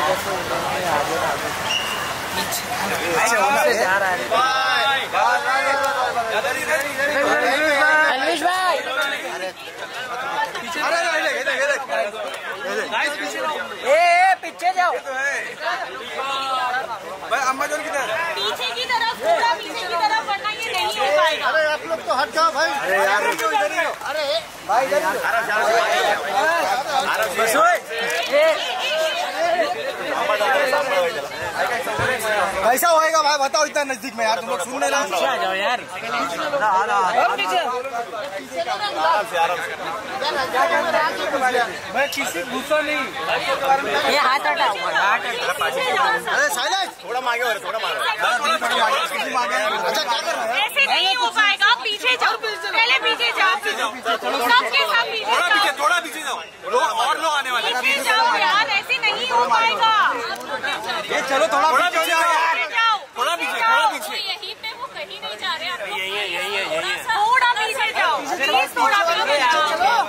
जा रहा है अनविश भाई। पीछे जाओ भाई। अम्मा जोन किधर? पीछे की तरफ, पूरा पीछे की तरफ, वरना ये नहीं हो पाएगा। अरे आप लोग तो हट जाओ भाई। अरे यार अरे भाई कैसा होएगा भाई बताओ, इतना नजदीक में यार तुम लोग सुन नहीं रहे। आ जाओ यार। मैं किसी गुस्सा नहीं। ये हाथ हटाओ, हाथ हटाओ। अरे साइलेंस थोड़ा मांगे और थोड़ा मारो। अच्छा क्या कर रहे हैं? ऐसे नहीं हो पाएगा, पीछे जाओ, पहले पीछे जाओ, सबके सब पीछे जाओ, थोड़ा पीछे जाओ, और लोग आने वाले। पीछे जाओ यार, ऐसे नहीं हो पाएगा। ये चलो थोड़ा पीछे जाओ, थोड़ा पीछे, थोड़ा पीछे। यहीं पे वो कहीं नहीं जा रहे, यही है, थोड़ा पीछे जाओ, प्लीज थोड़ा पीछे जाओ।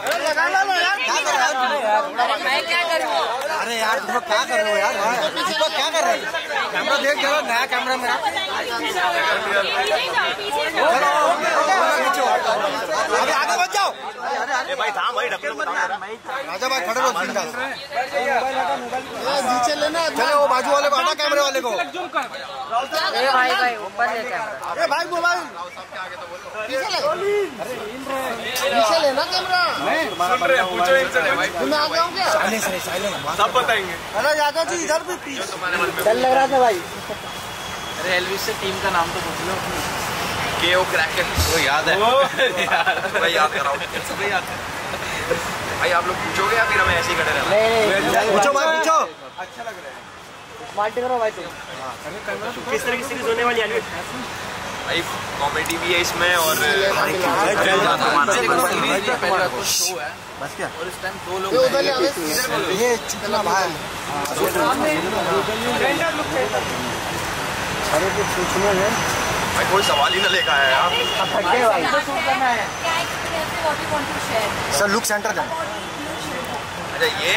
मैं क्या करूँ? अरे यार तुम लोग क्या कर रहे हो यार? क्या कर रहे हो? कैमरा देख जाओ, नया कैमरा मेरा। अरे आगे मत जाओ। अरे भाई थाम भाई, राजा भाई खड़े रहो। नीचे लेना। चलो वो बाजू वाले को हटा, कैमरे वाले को। भाई भाई ऊपर ले कैमरा। अरे भाई मोबाइल पीछे लेना कैमरा। सुन रहे पूछो इनसे भाई। तुम आ जाओ क्या? सब बताएंगे। अरे यादव जी इधर भी प्लीज। डर लग रहा था भाई। अरे एल्विस से टीम का नाम तो पूछ लो। केओ क्रैकेट वो याद है। भाई याद कराओ भाई। आप लोग पूछोगे या फिर हमें ऐसे ही खड़े रहना? नहीं पूछो भाई पूछो। अच्छा लग रहा है। माल्टी करो भाई तुम। किस तरह की सीरीज होने वाली है एल्विस? भाई कॉमेडी भी है इसमें और शो है बस क्या? और इस टाइम 2 लोग ये चिकना भाई। अरे कुछ पूछना है भाई, कोई सवाल ही ना लेकर आया यार। सर लुक सेंटर का। अच्छा ये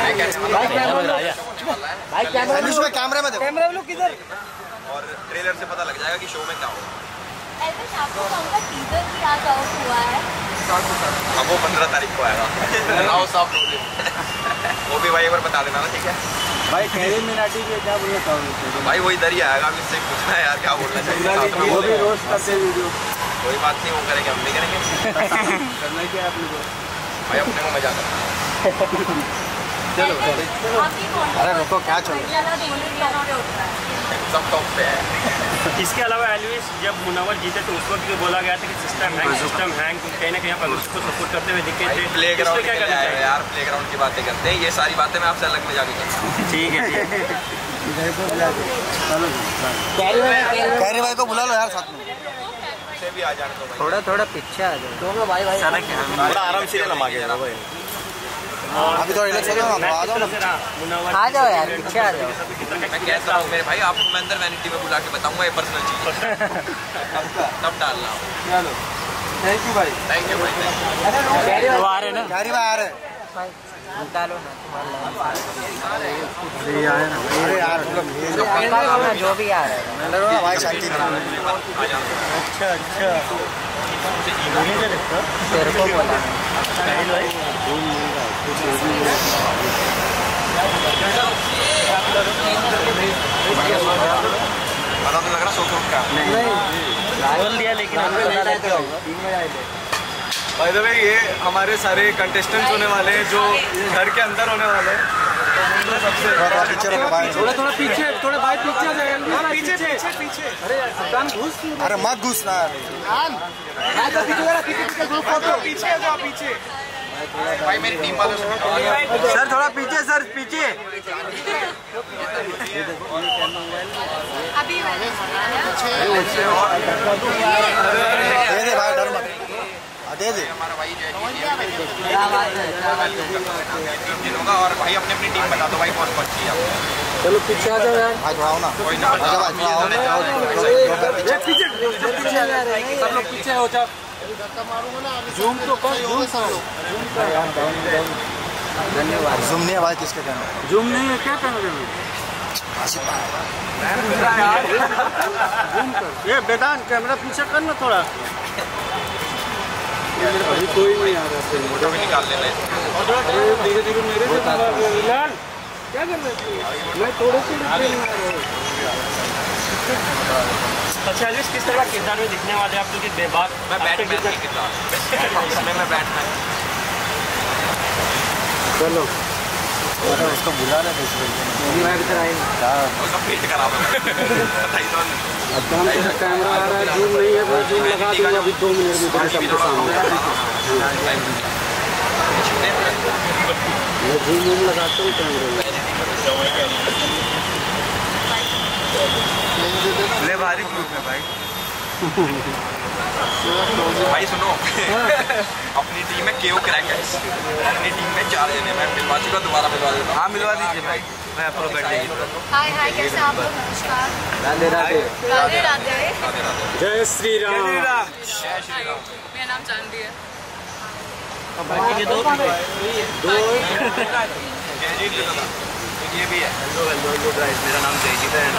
कैमरे में देखो। कैमरा लोग किधर? और ट्रेलर से पता लग जाएगा कि शो में क्या होगा। आपको उनका टीजर भी आज आउट हुआ है। अब वो 15 तारीख को आएगा। वो भी भाई एक बार बता देना ना, ठीक है भाई? कैरी मिनाटी के क्या बोलना चाहोगे? भाई वही इधर ही आएगा, अब इससे पूछना है यार क्या बोलना चाहिए। वो भी रोस्ट करते वीडियो। कोई बात नहीं, वो करेंगे, हम नहीं करेंगे। करना क्या आप लोगों को? भाई अपने को मजा करना। चलो अरे रुको, क्या चलो सब टॉप पे है। इसके अलावा एल्विस जब मुनव्वर जीते तो उस वक्त भी बोला गया था कि सिस्टम हैंग कहीं ना कहीं पर उसको सपोर्ट करते हुए दिखे थे। प्लेग्राउंड क्या करना है यार? प्लेग्राउंड की बातें करते हैं, ये सारी बातें मैं आपसे अलग में जाके करता हूँ। ठीक है कैरी भाई को बुला लो यार साथ में। भी आ जाने दो भाई। थोड़ा पीछे आ जाओ भाई। थोड़ा आराम से ना मांगे भाई। अभी तो रिलैक्स हो जाओ ना, आ जाओ ना। आ जाओ यार, पीछे आ जाओ। मैं कहता हूँ मेरे भाई, आपको मैं अंदर वैनिटी में बुला के बताऊंगा, ये पर्सनल चीज तब डालना। चलो थैंक यू भाई। थैंक यू भाई। वो आ रहे ना? कैरी भाई आ रहे निकालो ना अरे यार जो भी आ रहा है भाई शांति। अच्छा तेरे को पता पता तो लग रहा सो का नहीं बोल दिया, लेकिन बाय द वे ये हमारे सारे कंटेस्टेंट्स होने वाले हैं जो घर के अंदर होने वाले हैं। सबसे थोड़ा पीछे, थोड़ा भाई पीछे आ जाएगा। पीछे पीछे पीछे। अरे घुस। अरे मत घुसना पीछे जाओ पीछे। भाई मेरी टीम वालों से सर थोड़ा पीछे, सर पीछे। अभी दे भाई, डर मत दे। हमारा भाई जो होगा और भाई अपनी अपनी टीम बता दो भाई कौन कौन सी है। चलो पीछे आ जाओ यार। भाई थोड़ा आओ ना। कोई ना पीछे सब लोग पीछे हो जाओ। जूम तो कर, धन्यवाद। जूम नहीं है भाई, किसके कहना? जूम नहीं है क्या कहना? ये बेदान कैमरा पीछे कर ना थोड़ा। अभी कोई नहीं आ रहा है, फोटो भी निकाल लेना है। धीरे धीरे मेरे से क्या कर रहे थे? मैं थोड़े से अच्छा एल्विस, किस तरह किरदार में दिखने वाले आप? क्योंकि बेबाक मैं बैटमैन की किरदार, इसमें मैं बैटमैन। चलो उसको बुला रहे थे उसका पेट खराब है। कैमरा आ रहा है, जूम नहीं है, जूम लगा दूंगा अभी 2 मिनट में सबके सामने। मैं जूम लगाता हूँ कैमरे में। ले भारी ग्रुप है भाई। भाई सुनो, अपनी टीम में केओ क्रैक है, अपनी टीम में 4 जने। मैं मिलवा चुका, दोबारा मिलवा देता हूँ। हाँ मिलवा दीजिए भाई, मैं आपको बैठ जाएगी। हाय हाय, कैसे आप लोग? नमस्कार। राधे राधे। राधे राधे। जय श्री राम। मेरा नाम जानवी है। ये भी है। हेलो गाइस, मेरा नाम जयजीत है।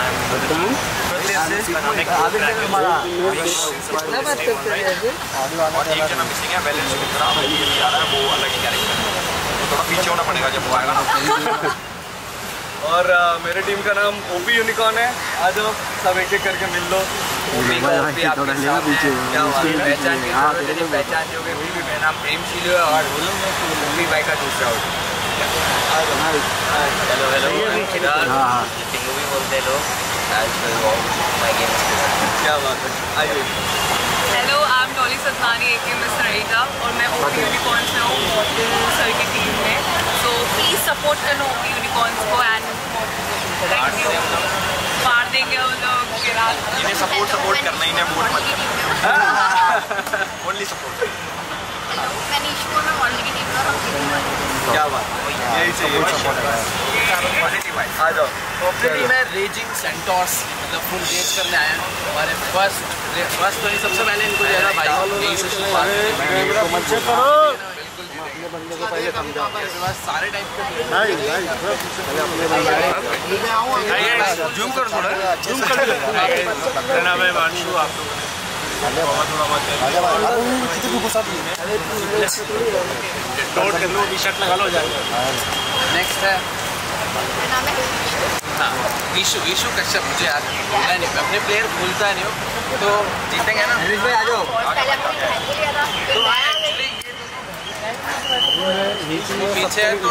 और एक जना मिसिंग है, बैलेंस मित्रा, वो ये नहीं आ रहा है, वो अलग ही कैरेक्टर है, तो थोड़ा पीछे होना पड़ेगा जब वो आएगा ना। और मेरे टीम का नाम ओपी यूनिकॉर्न है। आ जाओ सब एक एक करके मिल लो। पहचान जोगे भी मेरा नाम प्रेमशील है और ओपी भाई का दूसरा हो। हेलो हेलो, टिंगू भी बोलते लोग। क्या बात है, आइए। Hello, I am Dolly Satnani aka miss Raika और मैं ओपी यूनिकॉर्न्स में हूँ, सर की टीम में। सो प्लीज सपोर्ट करना ओपी यूनिकॉर्न्स को एंड थैंक यू। मार देंगे वो लोग। इन्हें सपोर्ट करना, इन्हें वोट मत करना, ओनली सपोर्ट। मैं नीशू, मैं मॉडल की टीम में। क्या बात, यही चाहिए। आ जाओ। अपनी टीम है रेजिंग सेंटोर्स, मतलब फुल रेज करने आए हैं। हमारे फर्स्ट तो नहीं, सबसे पहले इनको जो है भाई यही से शुरुआत सारे टाइप के जूम करो थोड़ा, जूम कर लो। मेरा नाम है वांशु। आप नोट कर लो, टी-शर्ट लगा लो, जाएगा। नेक्स्ट है हाँ विशु कश्यप। मुझे याद नहीं, मैं अपने प्लेयर भूलता नहीं हूँ, तो जीतेंगे ना। पीछे तो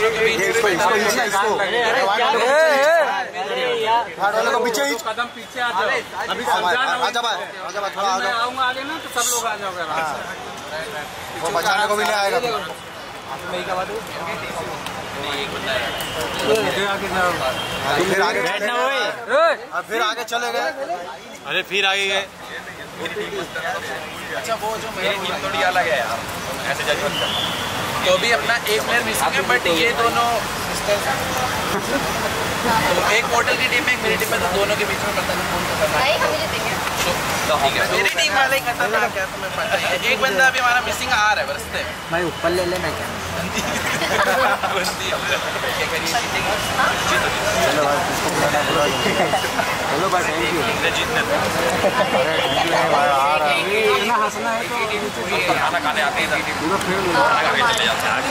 पीछे कदम पीछे आ जाओ। अभी आऊंगा आगे ना, तो सब लोग आ जाओगे। वो बचाने को भी नहीं आएगा। फिर आगे चले गए। अरे फिर आगे गए। अच्छा वो जो मेरी टीम थोड़ी अलग है यार, ऐसे जज मत करना। तो भी अपना एक प्लेयर मिसिंग है, बट ये दोनों सिस्टर्स हैं। तो एक पोर्टल की टीम में, एक मेरी टीम में, तो दोनों के बीच में पता नहीं कौन करना है। ठीक है, मेरी टीम वाले ही खतरनाक है, तुम्हें पता है। एक बंदा अभी हमारा मिसिंग आ रहा है रास्ते में। भाई ऊपर ले लेना क्या? चलो भाई, थैंक यू। हंसना है तो खाना खाने आते हैं चले जाते हैं।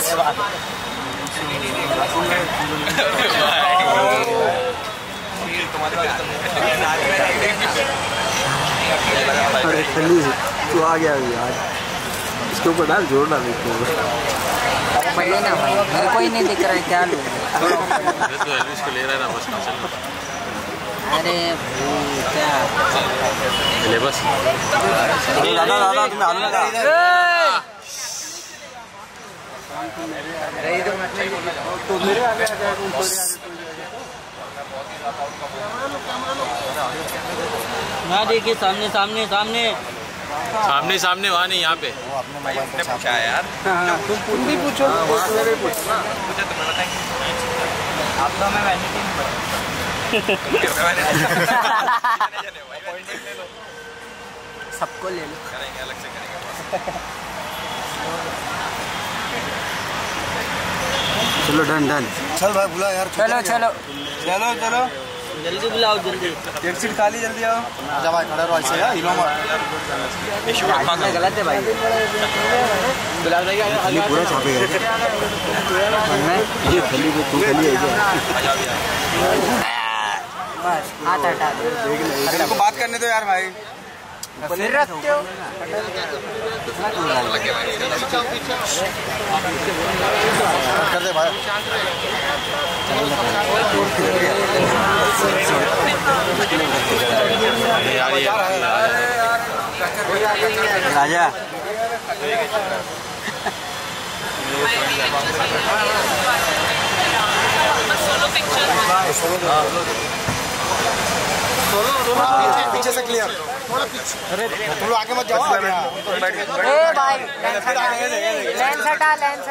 अरे तू आ गया यार, इसके ऊपर डाल, जोड़ डाल इसके ऊपर। पहले ना भाई, मेरे को ही नहीं दिख रहा है क्या लो। इसको ले रहा है ना, बस अरे क्या ले बस। दादा तुम्हें आलू लगा। तो मेरे आगे आ जाएगा। ना देखिए, सामने सामने सामने सामने सामने, वहाँ नहीं, यहाँ पे। भाई उसने पूछा है यार, तुम भी पूछो। पूछा तुमने बताएंगे। आप तो मैं वैनिटी में सबको ले लो। करेंगे, अलग से करेंगे। चलो डन डन। चल भाई बुला यार। चलो चलो चलो चलो जल्दी बुलाओ जल्दी। एक सीट खाली जल्दी आओ। आजा भाई खड़ा रहो ऐसे यार इनो मत। गलत है भाई। बिलाल भाई पूरा छापेगा ये खली को तू खली है बस हाथ हटा दो। अरे को बात करने दो यार भाई। फिर रखते हो कर दे भाई। राजा पीछे से क्लियर। अरे तुम लोग आगे मत जाओ। ए भाई लेंस हटा लेंस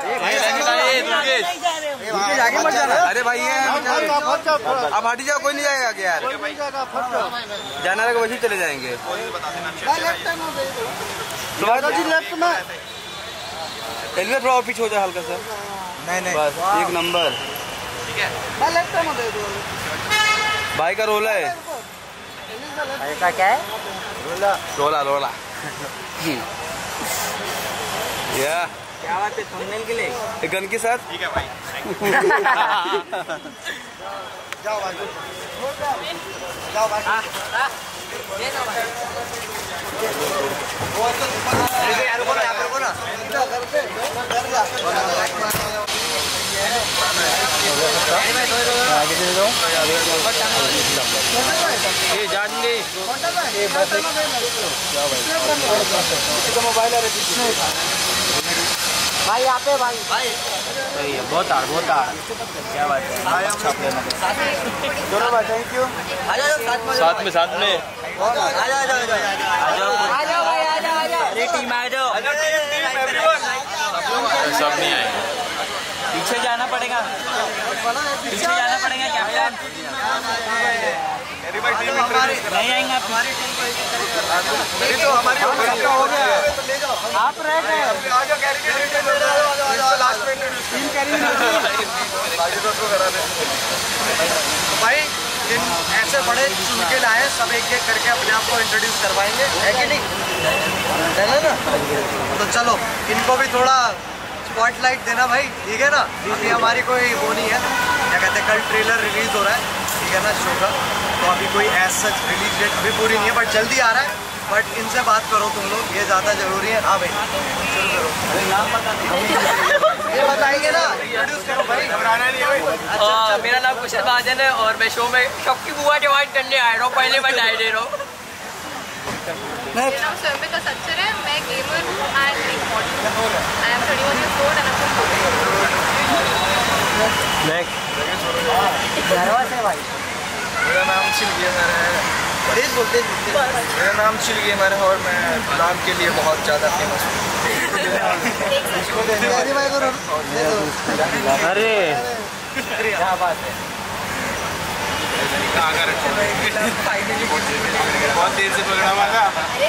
आगे मत जाना। अरे भाई आप हटी जाओ कोई नहीं जाएगा आगे यार। जाना रहेगा वैसे चले जाएंगे। लेफ्ट में हेलमेट थोड़ा पीछे हो जाए हल्का सा। नहीं बस एक नंबर। भाई का रोला है। ऐसा क्या है? रोला रोला या क्या बात है थंबनेल के लिए? गन के साथ। ठीक है भाई। जाओ भाई जाओ भाई। ये जाएंगे मोबाइल है भाई यहाँ पे भाई सही है। बहुत आड़ क्या बात है। दोनों भाई थैंक यू। साथ में आ जाओ भाई आ जाओ अरे टीम आ जाओ। सब नहीं आए। पीछे जाना पड़ेगा कैप्टन। नहीं आएंगे हो गया। आप रह गए। भाई इन ऐसे बड़े चुन के लाए सब एक एक करके अपने आप को इंट्रोड्यूस करवाएंगे है कि नहीं? है ना? तो चलो इनको भी थोड़ा स्पॉटलाइट देना भाई। ठीक है ना? अभी हमारी कोई वो नहीं है क्या कहते हैं कल ट्रेलर रिलीज हो रहा है। ठीक है ना शो का। तो अभी कोई एज सच रिलीज डेट अभी पूरी नहीं है बट जल्दी आ रहा है। बट इनसे बात करो तुम लोग ये ज़्यादा ज़रूरी है। हाँ भाई शुरू करो। ये बताएंगे ना इंट्रोड्यूस करो भाई। घबराना नहीं है भाई। मेरा नाम कुशल महाजन है और मैं शो में सबकी बुआ डिवाइड करने आ रहा हूँ। पहले बताई दे रहा हूँ। मेरा नाम स्वयंबिका सच्चर है। मैं गेमर एंड एक model. I am 31 years old and I'm nervous है भाई। मेरा नाम चिल गेमर है। मेरा नाम चिल गेमर है और मैं नाम के लिए बहुत ज़्यादा फेमस हूँ। अरे क्या बात है। बहुत देर से प्रोग्राम आएगा।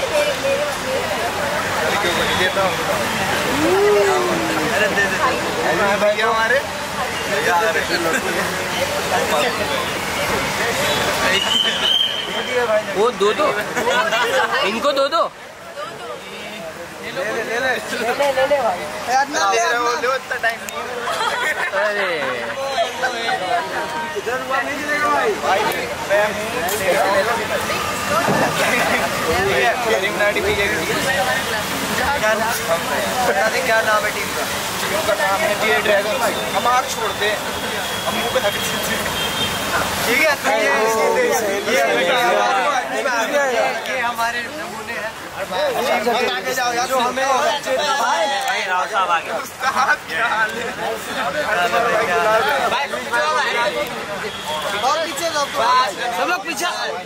भैया हमारे वो दो इनको दो ले भाई। अरे क्या नाम है टीम का? टीम का नाम है DA ड्रैगन। हम आग छोड़ते हैं हम मुंह पे ठीक है। ये हमारे नमूने हैं जो हमें राव साहब आ गए। सब लोग पीछे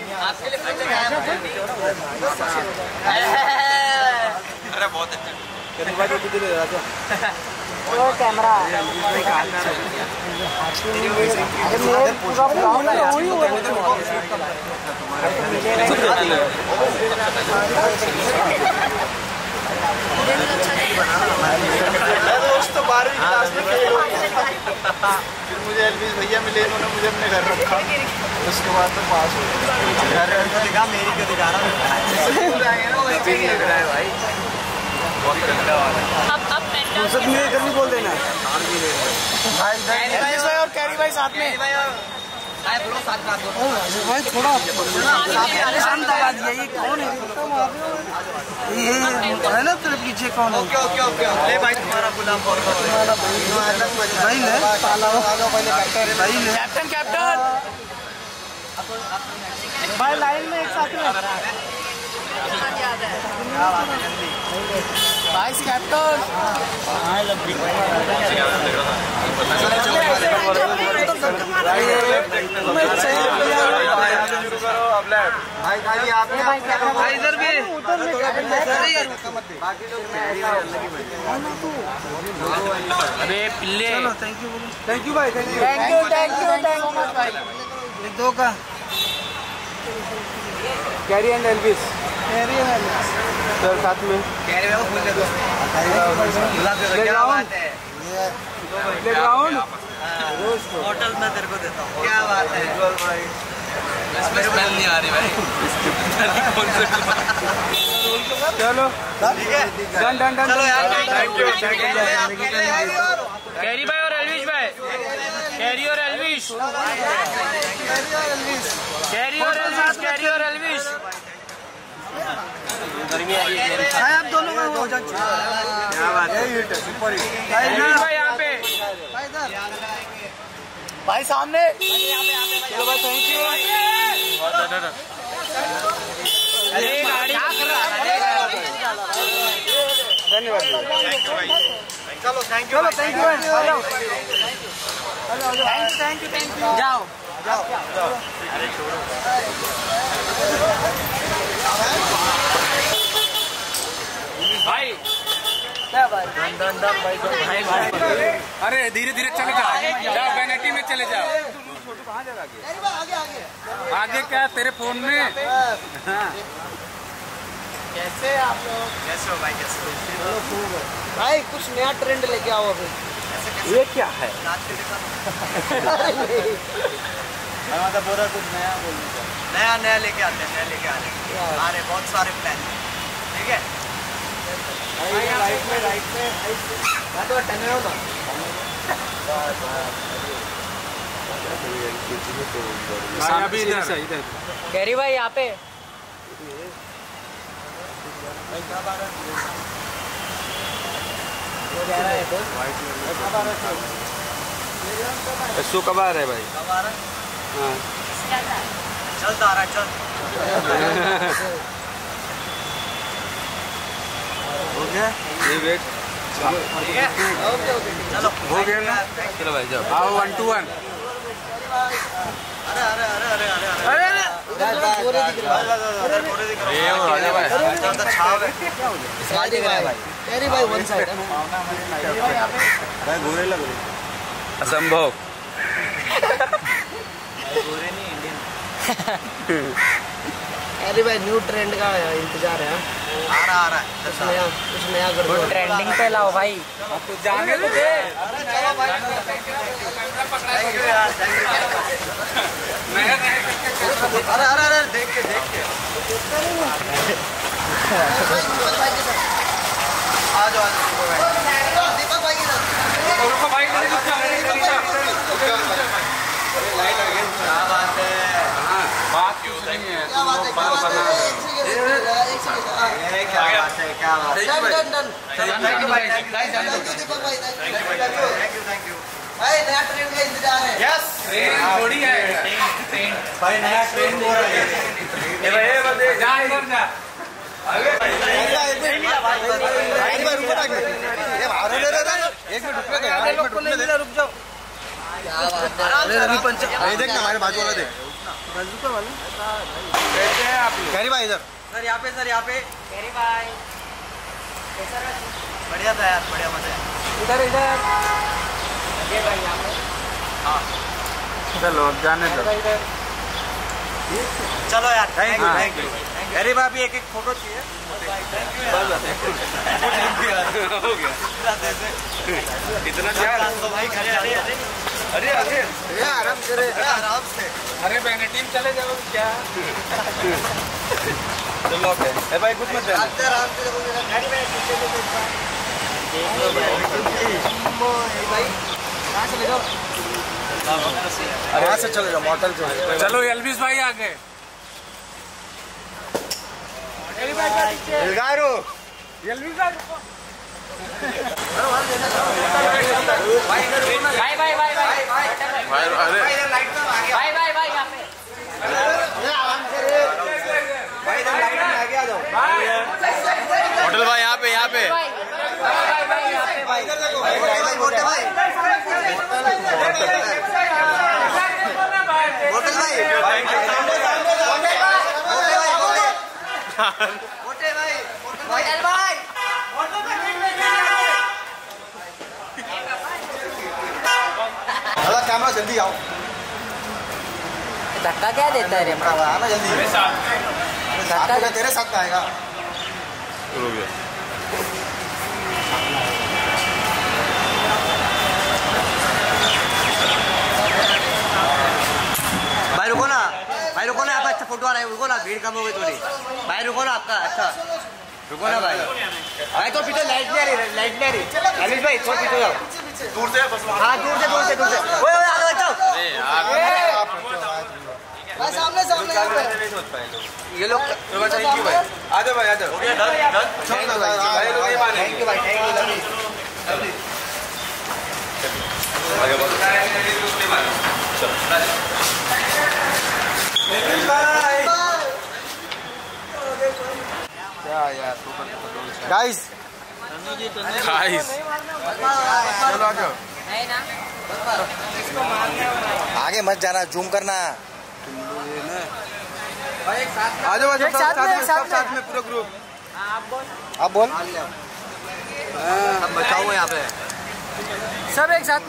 अरे बहुत अच्छा। कैमरा कुछ तो 12वीं क्लास में फेल हो गया। फिर मुझे एलवीस भैया मिले, इन्होंने मुझे अपने घर रखा, उसके बाद तो पास हो गया। घर दिखा मेरी को दिखा रहा भाई। अब करनी बोल देना भाई और कैरी भाई साथ में भाई थोड़ा शांत आवाज है। ये कौन है? ये है ना तेरे पीछे कौन है? ले भाई तुम्हारा गुलाम भाई ले भाई ले कैप्टन भाई लाइन में एक साथ में वाइस कैप्टन भाई इधर भी अरे पिल्ले थैंक यू भाई थैंक यू भाई। दो का कैरी एंड एल्विस सर साथ में कैरी को फूल दे दो। प्लेग्राउंड होटल में तेरे को देता हूँ। क्या बात है भाई, इसमें स्मेल नहीं आ रही भाई। चलो ठीक है डन चलो यार थैंक यू कैरी भाई और एल्विश भाई, कैरी और एल्विश, कैरी और एल्विश। गर्मी आ रही है आप दोनों का हो जाए। क्या बात है भाई यहाँ पे भाई सामने चलो भाई थैंक यू। धन्यवाद चलो थैंक यू थैंक यू जाओ भाई अरे धीरे धीरे चले जाओ पेनल्टी में चले जाओ। आगे क्या तेरे फोन में? कैसे आप लोग कैसे हो भाई? कैसे हो भाई? कुछ नया ट्रेंड लेके आओ अभी। ये क्या है? मतलब बोला कुछ नया बोलने का। नया लेके आते हैं, नया लेके आ रहे हैं। बहुत सारे प्लान ठीक है। राइट में मैं तो टने हो ना। अभी इधर कैरी भाई यहाँ पे सो कब आ रहा है भाई? हाँ चलता आ रहा है चल। हो गया ये वेट ठीक है चलो हो गया ना? चलो भाई जाओ आओ 1 to 1। अरे पूरे दिख रहा है भाई वन साइड भाई गोरे लग रहे असंभव गोरे नहीं इंडियन। अरे भाई न्यू ट्रेंड का इंतजार है। आ रहा है कुछ नया ट्रेंडिंग पे लाओ भाई। अब तो जाने तो दे। अरे देख के आ जाओ दीपक भाई लाइट आ गई। क्या बात है? बात क्यों नहीं है? क्या बात है? क्या बात है? क्या बात है? डन थैंक यू भाई थैंक यू भाई। नया ट्रेन का इंतजार है। यस ट्रेन थोड़ी है भाई, नया ट्रेन हो रहा है। ये भाई बंदे जा इधर जा आगे भाई रुको ना एक मिनट रुक जा यार, रुक जाओ। अरे रवि पंच देख ना हमारे बाजू वाला देख बाजू वाला कैसे हैं आप लोग? कैरी भाई इधर सर यहाँ पे कैरी भाई बढ़िया था यार, बढ़िया मजा है। इधर भाई यहाँ पे हाँ चलो अब जाने दो। चलो यार थैंक यू अरे भाभी एक फोटो चाहिए। हो गया इतना अरे आराम से अरे मैंने टीम चले जाओ क्या लॉक है भाई कुछ मत यहाँ से चले जाओ मॉडल चलो एल्विस भाई आ गए होटल भाई यहाँ पे कैमरा जल्दी आओ धक्का क्या देता है रे आना जल्दी धक्का तेरे साथ में आएगा भाई रुको ना आप अच्छा फोटो आ रहा है रुको ना भीड़ कम हो गई थोड़ी भाई रुको ना आपका अच्छा रुको ना भाई तो पीछे लाइट नहीं आ रही अनिल भाई थोड़ा पीछे जाओ दूर से हाँ दूर से ओए आगे बचाओ सामने ये लोग थैंक यू भाई आ जाओ भाई थैंक यू भाई गाइस चलो आगे मत जाना जूम करना आ जाओ साथ में पूरा ग्रुप आप बोल अब बचाओ यहाँ पे सब एक साथ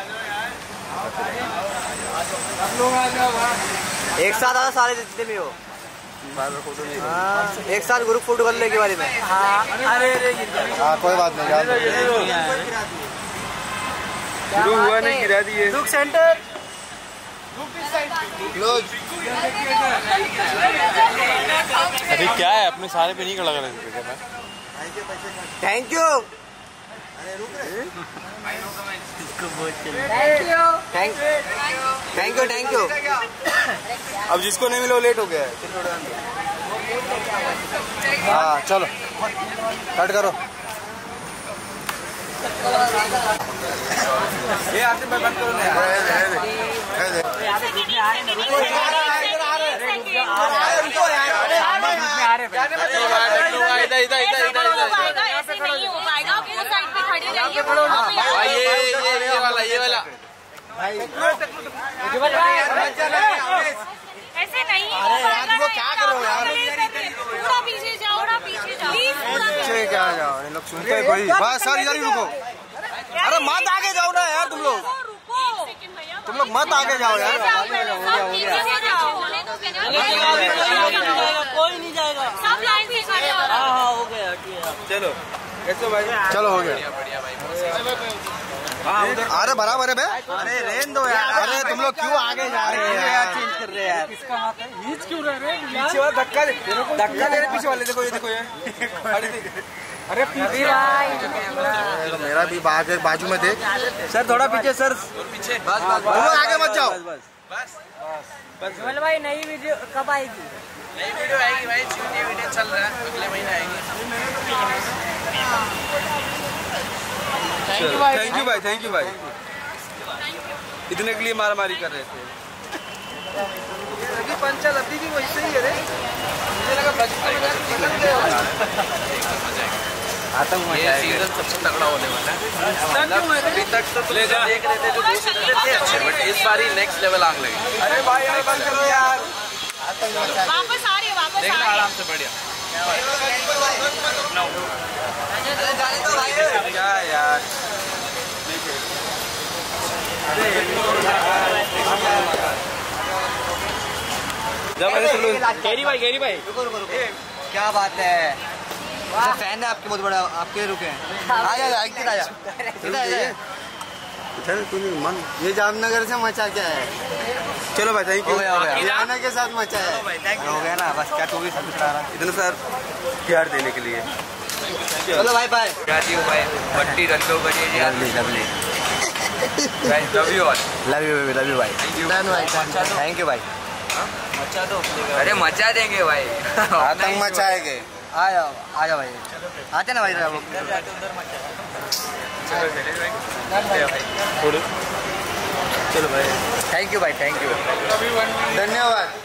एक साथ आओ सारे जितने भी हो एक साथ ग्रुप फोटो कर ले के बारे में अरे कोई बात नहीं शुरू हुआ नहीं गिरा दिए लुक सेंटर क्लोज अरे क्या है अपने सारे पे नहीं खड़ा कर थैंक यू थैंक यू अब जिसको नहीं मिला वो लेट हो गया है हाँ चलो कट करो ये आते मैं बंद करो ये वाला ऐसे नहीं अरे यार वो क्या करो यार पूरा पीछे जाओ पीछे क्या जाओ इन लोग सुनते हैं कोई बस सर इधर ही रुको अरे मत आगे जाओ ना यार तुम लोग मत आगे जाओ यार कोई नहीं जाएगा सब लाइन से खड़े हो हाँ हो गया चलो कैसे भाई चलो हो गया अरे बराबर है बे अरे रेन दो यार अरे तुम लोग क्यों आगे जा रहे हो यार चेंज कर रहे हैं यार किसका हाथ है नीच क्यों रह रहे पीछे वाला धक्का दे रहे पीछे वाले देखो ये अरे पीछे मेरा भी बाजू में देख सर थोड़ा पीछे सर पीछे तुम आगे मत जाओ बस भाई नई वीडियो कब आएगी नई वीडियो आएगी भाई वीडियो चल रहा है अगले महीने आएगी थैंक यू भाई इतने के लिए मारामारी कर रहे थे पंचल अभी भी वैसे ही है रे मुझे लगा ये सीजन सबसे तगड़ा होने वाला है अभी तक तो देख रहे थे जो दूसरे थे अच्छे बट इस बार ही नेक्स्ट लेवल आग लगी अरे भाई बंद करो यार वापस आ रही है देखना आराम से बढ़िया क्या यार गेरी भाई रुको क्या बात है, फैन है आपके बहुत बड़ा, आपके रुके मन। ये जामनगर से मचा क्या है? चलो भाई थैंक यू, राना के साथ मचा है, हो गया ना बस। क्या टू भी इतना सर प्यार देने के लिए। चलो भाई बाय। भाई बट्टी रख दो बजे। लव यू भाई। थैंक यू भाई। मचा दो। अरे मचा देंगे भाई, आतंक मचाएंगे। आ जाओ भाई, आते ना भाई। चलो भाई, थैंक यू भाई, थैंक यू, धन्यवाद।